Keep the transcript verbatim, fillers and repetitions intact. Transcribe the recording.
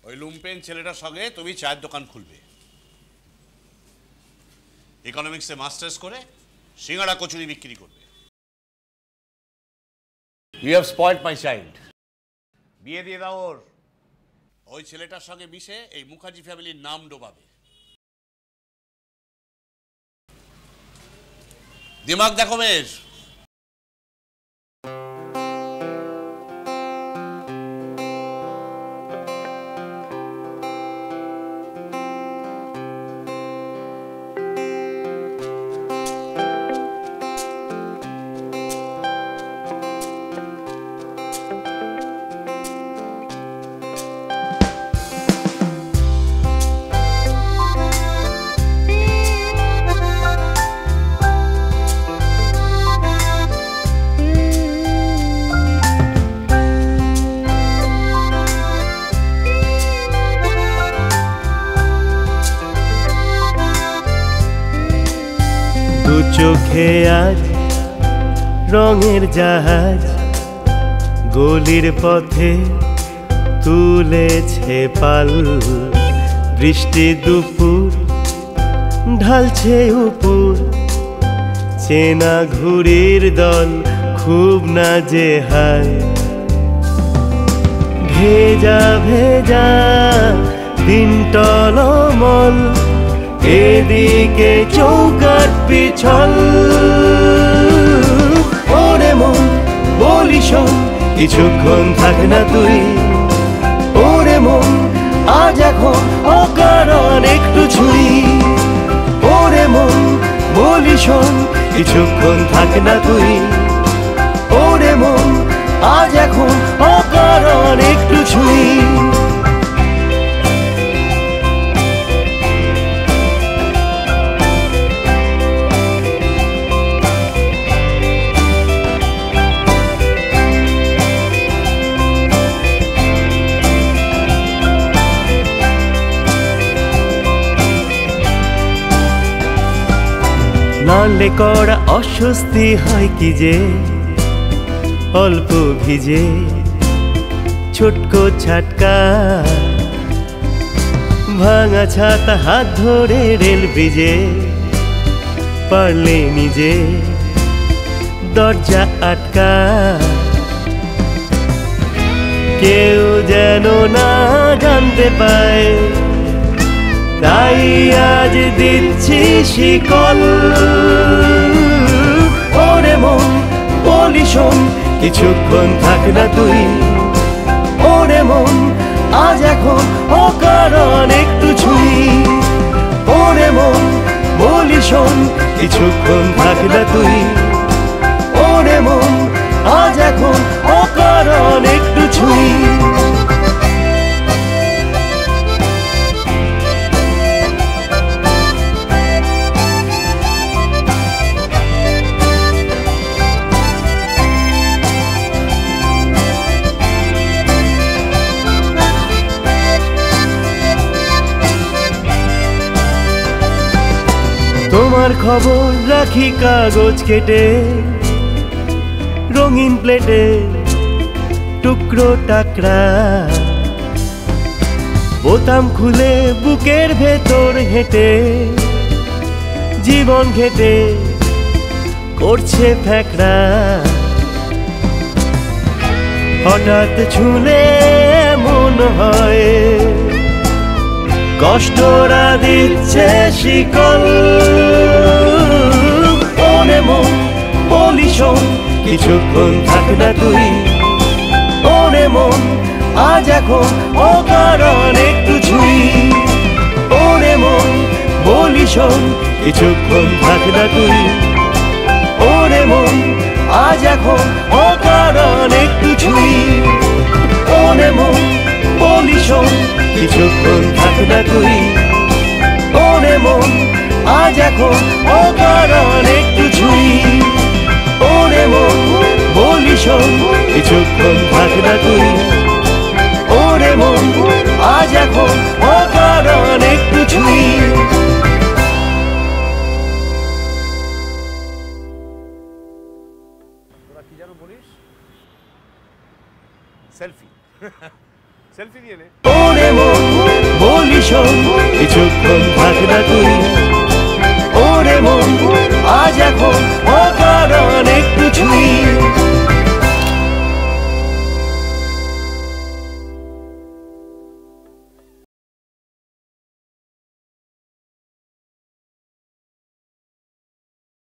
ওই লুম্পেন ছেলেটার সঙ্গে তুমি চায়ের দোকান খুলবে, ইকোনমিক্সে মাস্টার্স করে সিঙ্গাড়া কচুরি বিক্রি করবে। You have spoiled my child. বিয়ে দিয়ে দাও ওর। ওই ছেলেটার সঙ্গে মিশে এই মুখার্জি ফ্যামিলির নাম ডোবাবে। দিমাগ দেখো বেশ। চোখে আজ রঙের জাহাজ গলির পথে তুলেছে পাল, বৃষ্টি দুপুর ঢালছে উপর, চেনা ঘুড়ির দল খুব নাজেহাল। ভেজা ভেজা দিন টলমল, এদিকে চৌকাট পিছল। ওরে মন বলি শোন, কিছুক্ষণ থাক না তুই। ওরে মন আজ এখন অকারণ একটু ছুরি। ওরে মন বলি শোন, কিছুক্ষণ থাক না তুই। ওরে মন আজ এখন অকারণ একটু ছুরি। নালে করা অস্বস্তি হয় কি যে, অল্প ভিজে ছোটকো ছাটকা, ভাঙা ছাতা হাত ধরে রেল ব্রিজে, পারলে নিজে দরজা আটকা। কেউ যেন না জানতে পায়, তাই আজ দিচ্ছি শিকল। ওরে মন বলি শোন, কিছুক্ষণ থাক না তুই। ওরে মন আজ এখন অকারণ একটু ছুই। ওরে মন বলি শোন, কিছুক্ষণ থাক না তুই। ওরে মন আজ এখন অকারণ একটু ছুই। তোমার খবর রাখি কাগজ কেটে, রঙিন প্লেটে টুকরো টাকরা, বোতাম খুলে বুকের ভেতর হেঁটে, জীবন ঘেটে করছে ফ্যাকড়া। হঠাৎ ছুলে মন হয়, কষ্টরা দিচ্ছে শিকল। ওরে মন বলি শোন, কিছুক্ষণ থাক না তুই। ওরে মন আজ এখন অকারণ একটু ছুই। ওরে মন বলি শোন, কিছুক্ষণ থাক না তুই। ওরে মন আজ এখন অকারণ একটু ছুই। ওরে মন বলি শোন, কিছুক্ষণ থাক না তুই। ওরে মন আজ এখন অকারণ একটু ছুই। ওরে মন বলি শোন, কিছুক্ষণ থাক না তুই। ওরে মন আজ এখন অকারণ একটু ছুই। তোরা কি জানো বলিস? সেলফি সেলফি দিয়ে নে। ওরে মন বলি শোন কিছুক্ষণ থাক না তুই ওরে মন আজ এখন ও